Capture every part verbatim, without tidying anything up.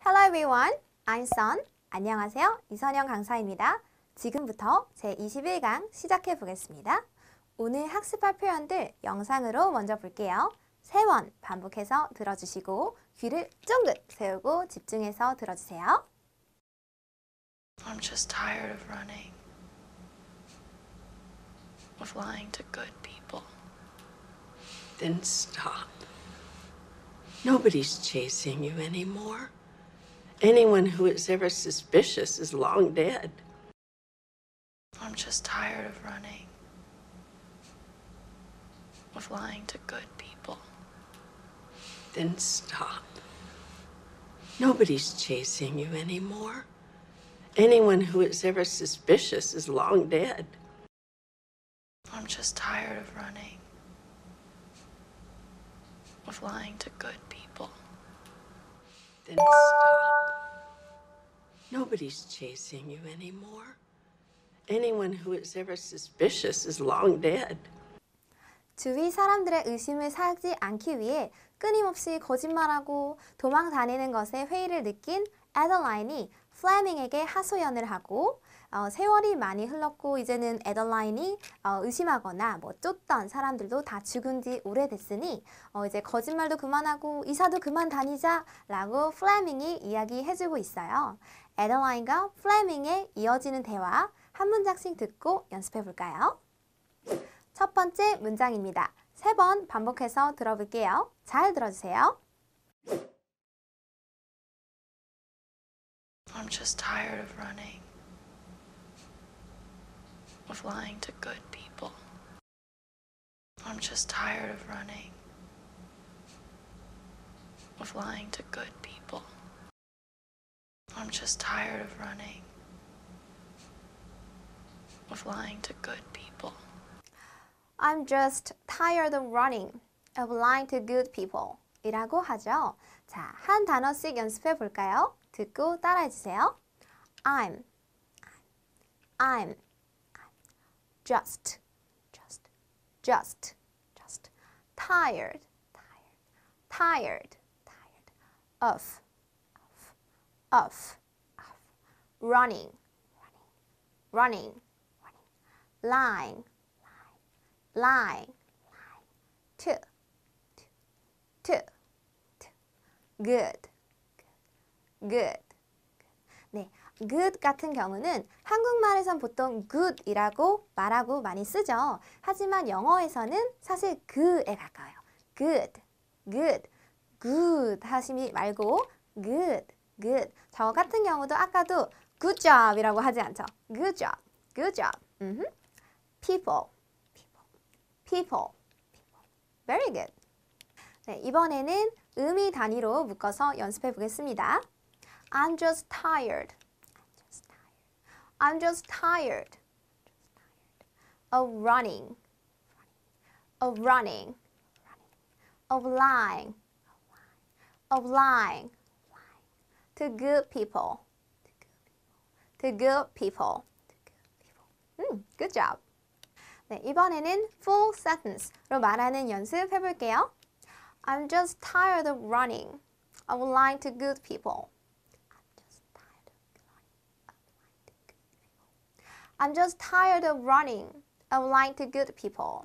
Hello everyone, I'm Sun. 안녕하세요, 이선영 강사입니다. 지금부터 제이십일 강 시작해 보겠습니다. 오늘 학습할 표현들 영상으로 먼저 볼게요. 세 번 반복해서 들어주시고 귀를 쫑긋 세우고 집중해서 들어주세요. I'm just tired of running, of lying to good people. Then stop. Nobody's chasing you anymore. Anyone who is ever suspicious is long dead. I'm just tired of running, of lying to good people. Then stop. Nobody's chasing you anymore. Anyone who is ever suspicious is long dead. I'm just tired of running, of lying to good people. Then stop. Nobody's chasing you anymore. Anyone who is ever suspicious is long dead. 주위 사람들의 의심을 사지 않기 위해 끊임없이 거짓말하고 도망 다니는 것에 회의를 느낀 애덜라인이 플레밍에게 하소연을 하고 어, 세월이 많이 흘렀고 이제는 애덜라인이 어, 의심하거나 뭐 쫓던 사람들도 다 죽은 지 오래됐으니 어, 이제 거짓말도 그만하고 이사도 그만 다니자 라고 플레밍이 이야기해주고 있어요. 애덜라인과 플레밍의 이어지는 대화 한 문장씩 듣고 연습해 볼까요? 첫 번째 문장입니다. 세 번 반복해서 들어볼게요. 잘 들어주세요. I'm just tired of running, of lying to good people. I'm just tired of running, of lying to good people. I'm just tired of running, of lying to good people. I'm just tired of running, of lying to good people 이라고 하죠. 자, 한 단어씩 연습해 볼까요? 듣고 따라해 주세요. I'm, I'm, just, just, just, just, tired, tired, tired, tired, of, of, of, of, running, running, running, running, lying, lying, lying, to, to, to, to, good, good. 네, good 같은 경우는 한국말에선 보통 good이라고 말하고 많이 쓰죠. 하지만 영어에서는 사실 그에 가까워요. good, good, good 하시지 말고 good, good. 저 같은 경우도 아까도 good job이라고 하지 않죠. good job, good job. 음흠. people, people, people. Very good. 네, 이번에는 의미 단위로 묶어서 연습해 보겠습니다. I'm just tired. I'm just tired. Of running. Of running. Of lying. Of lying. To good people. To good people. 음, good job. 네, 이번에는 full sentence로 말하는 연습 해볼게요. I'm just tired of running. of lying to good people. I'm just tired of running, of lying to good people.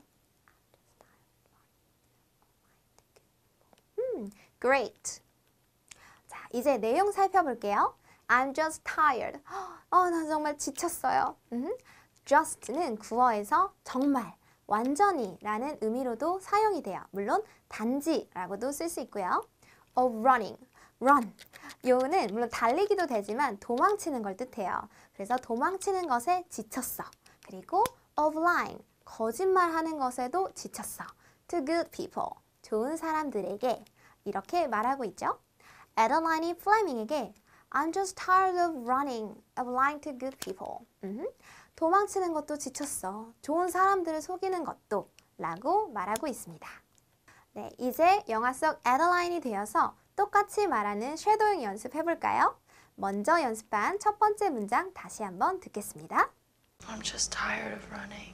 음, great. 자, 이제 내용 살펴볼게요. I'm just tired. 어, 나 정말 지쳤어요. 음, just는 구어에서 정말, 완전히 라는 의미로도 사용이 돼요. 물론 단지라고도 쓸 수 있고요. of running, run. 요는 물론 달리기도 되지만 도망치는 걸 뜻해요. 그래서 도망치는 것에 지쳤어. 그리고 of lying, 거짓말하는 것에도 지쳤어. to good people, 좋은 사람들에게 이렇게 말하고 있죠. 애덜라인이 플레밍에게 I'm just tired of running, of lying to good people. 음, 도망치는 것도 지쳤어. 좋은 사람들을 속이는 것도 라고 말하고 있습니다. 네, 이제 영화 속 애덜라인이 되어서 똑같이 말하는 쉐도잉 연습해볼까요? 먼저 연습한 첫 번째 문장 다시 한번 듣겠습니다. I'm just tired of running,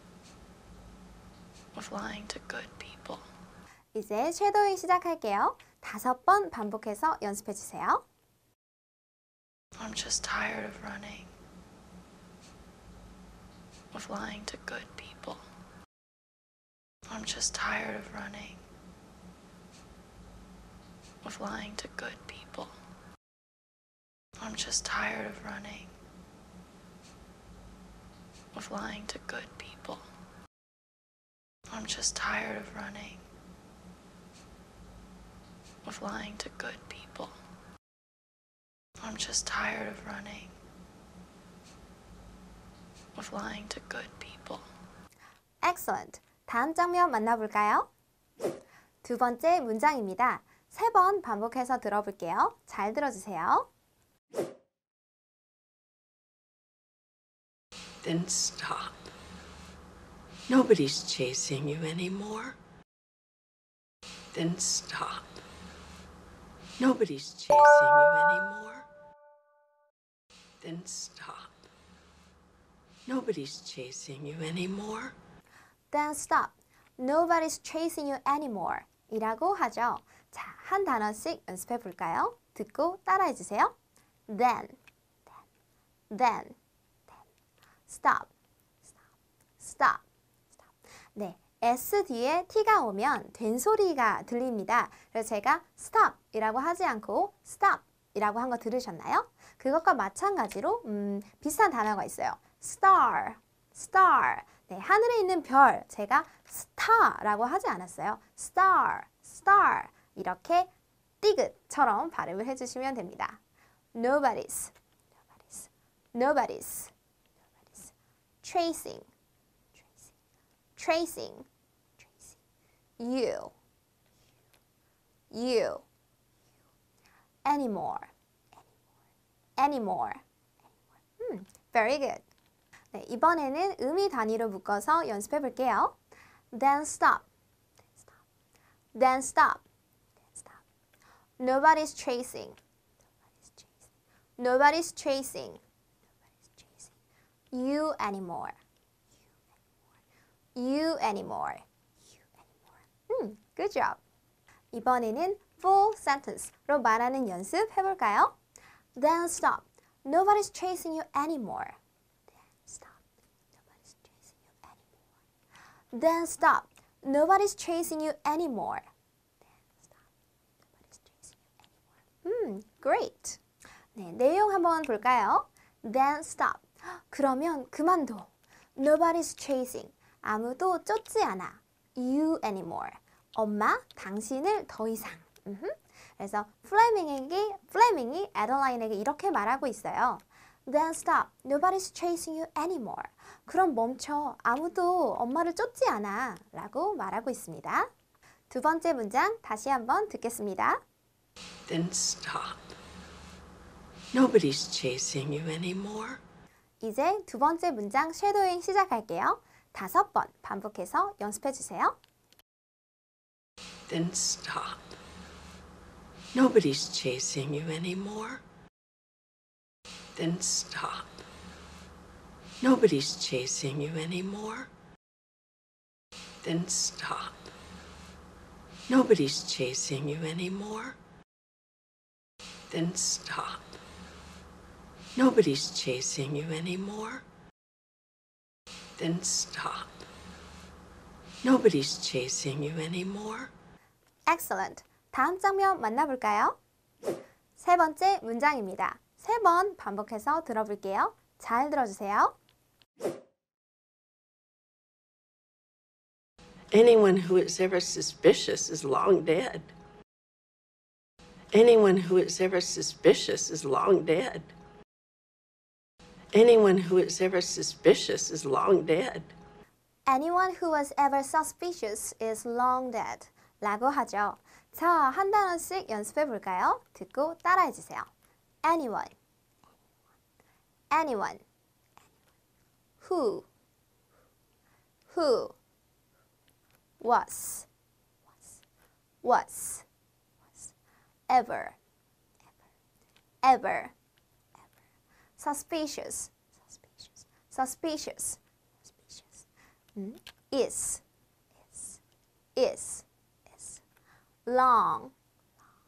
of lying to good people. 이제 쉐도잉 시작할게요. 다섯 번 반복해서 연습해 주세요. I'm just tired of running. Of lying to good people. I'm just tired of running. Of lying to good people. I'm just tired of running. Of lying to good people. I'm just tired of running. Of lying to good people. I'm just tired of running. Of lying to good people. Excellent. 다음 장면 만나볼까요? 두 번째 문장입니다. 세 번 반복해서 들어볼게요. 잘 들어주세요. Then stop. Nobody's chasing you anymore. Then stop. Nobody's chasing you anymore. Then stop. Nobody's chasing you anymore. Then stop. Nobody's chasing you anymore. 이라고 하죠. 자, 한 단어씩 연습해 볼까요? 듣고 따라해 주세요. Then, then, then, stop, stop, stop. 네, S 뒤에 T가 오면 된소리가 들립니다. 그래서 제가 stop 이라고 하지 않고 stop 이라고 한 거 들으셨나요? 그것과 마찬가지로 음, 비슷한 단어가 있어요. star, star. 네, 하늘에 있는 별, 제가 star라고 하지 않았어요. star, star. 이렇게 띠긋처럼 발음을 해주시면 됩니다. Nobody's, nobody's, nobody's, nobody's, tracing, tracing, tracing, you, you, anymore, anymore, anymore. 음, very good. 네, 이번에는 의미 단위로 묶어서 연습해 볼게요. Then stop, then stop, then stop. Nobody's chasing, nobody's chasing, nobody's chasing you anymore, you anymore, you anymore. 음, good job. 이번에는 full sentence로 말하는 연습 해볼까요? Then stop. Nobody's chasing you anymore. Then stop. Nobody's chasing you anymore. Then stop. Nobody's chasing you anymore. 음, great. 네, 내용 한번 볼까요? Then stop. 그러면 그만둬. Nobody's chasing. 아무도 쫓지 않아. You anymore. 엄마, 당신을 더 이상. 음흠. 그래서 플레밍에게, 플레밍이 에더라인에게 이렇게 말하고 있어요. Then stop. Nobody's chasing you anymore. 그럼 멈춰. 아무도 엄마를 쫓지 않아. 라고 말하고 있습니다. 두 번째 문장 다시 한번 듣겠습니다. Then stop. Nobody's chasing you anymore. 이제 두 번째 문장 쉐도잉 시작할게요. 다섯 번 반복해서 연습해 주세요. Then stop. Nobody's chasing you anymore. Then stop. Nobody's chasing you anymore. Then stop. Nobody's chasing you anymore. Then stop. Nobody's chasing you anymore. Then stop. Nobody's chasing you anymore. Excellent. 다음 장면 만나볼까요? 세 번째 문장입니다. 세 번 반복해서 들어볼게요. 잘 들어주세요. Anyone who is ever suspicious is long dead. Anyone who is ever suspicious is long dead. Anyone who is ever suspicious is long dead. Anyone who was ever suspicious is long dead. 라고 하죠. 자, 한 단어씩 연습해 볼까요? 듣고 따라해 주세요. Anyone, anyone, who, who, was, was, was, ever, ever, ever, suspicious, suspicious, suspicious, suspicious, mm, is, is, is, is, long,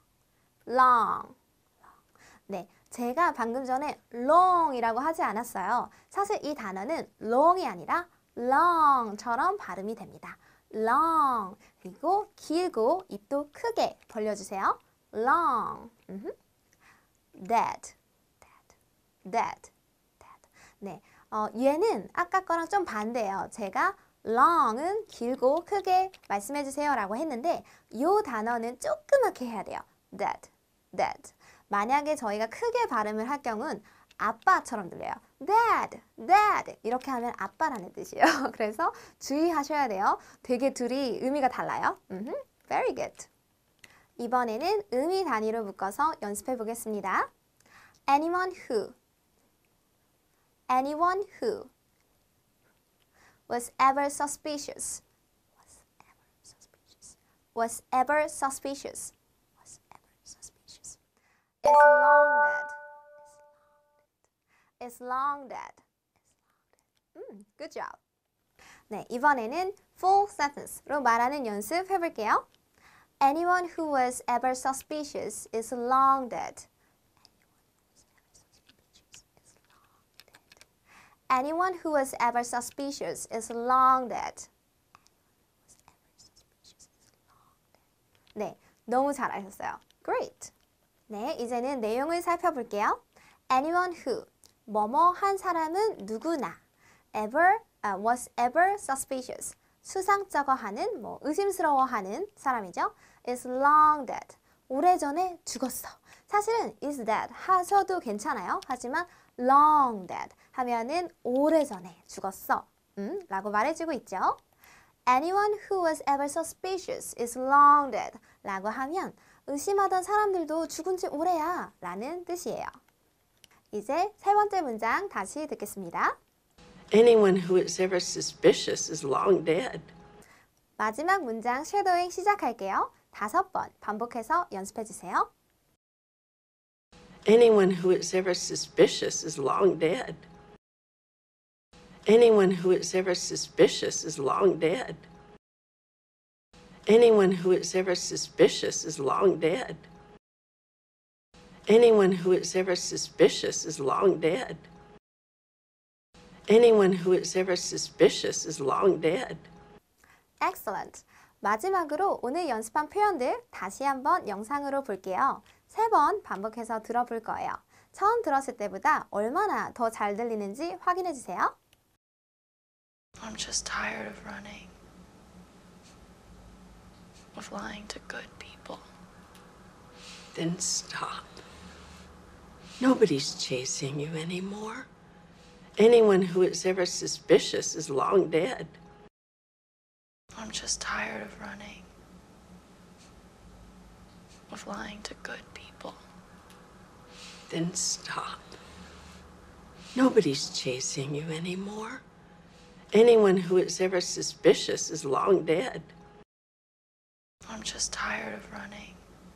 long. 네, 제가 방금 전에 long이라고 하지 않았어요. 사실 이 단어는 long이 아니라 long처럼 발음이 됩니다. long. 그리고 길고 입도 크게 벌려주세요. long. 음흠. dead. dead. dead. dead. 네, 어, 얘는 아까 거랑 좀 반대예요. 제가 long은 길고 크게 말씀해 주세요 라고 했는데 이 단어는 조그맣게 해야 돼요. dead. dead. 만약에 저희가 크게 발음을 할 경우는 아빠처럼 들려요. dad, dad 이렇게 하면 아빠라는 뜻이에요. 그래서 주의하셔야 돼요. 되게 둘이 의미가 달라요. 음흠, very good. 이번에는 의미 단위로 묶어서 연습해 보겠습니다. anyone who, anyone who was ever suspicious, was ever suspicious, was ever suspicious, was ever suspicious, is long dead. Is long dead. 음, good job. 네, 이번에는 full sentence로 말하는 연습 해볼게요. Anyone who was ever suspicious is long dead. Anyone who was ever suspicious is long dead. 네, 너무 잘하셨어요. Great. 네, 이제는 내용을 살펴볼게요. Anyone who 뭐뭐 한 사람은 누구나 ever, uh, was ever suspicious 수상쩍어하는, 뭐 의심스러워하는 사람이죠. is long dead 오래전에 죽었어. 사실은 is dead 하셔도 괜찮아요. 하지만 long dead 하면은 오래전에 죽었어 음, 라고 말해주고 있죠. Anyone who was ever suspicious is long dead 라고 하면 의심하던 사람들도 죽은 지 오래야 라는 뜻이에요. 이제 세 번째 문장 다시 듣겠습니다. Anyone who is ever suspicious is long dead. 마지막 문장 쉐도잉 시작할게요. 다섯 번 반복해서 연습해 주세요. Anyone who is ever suspicious is long dead. Anyone who is ever suspicious is long dead. Anyone who is ever suspicious is long dead. Anyone who is ever suspicious is long dead. Anyone who is ever suspicious is long dead. Excellent. 마지막으로 오늘 연습한 표현들 다시 한번 영상으로 볼게요. 세 번 반복해서 들어볼 거예요. 처음 들었을 때보다 얼마나 더 잘 들리는지 확인해 주세요. I'm just tired of running. Of lying to good people. Then stop. Nobody's chasing you anymore. Anyone who is ever suspicious is long dead. I'm just tired of running. Of lying to good people. Then stop. Nobody's chasing you anymore. Anyone who is ever suspicious is long dead. I'm just tired of running.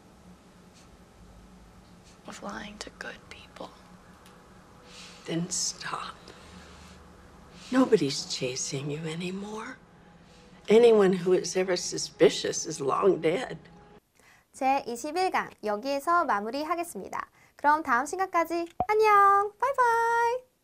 Of lying to good people. Then stop. Nobody's chasing you anymore. Anyone who is ever suspicious is long dead. 제이십일 강 여기에서 마무리하겠습니다. 그럼 다음 시간까지 안녕! 바이바이!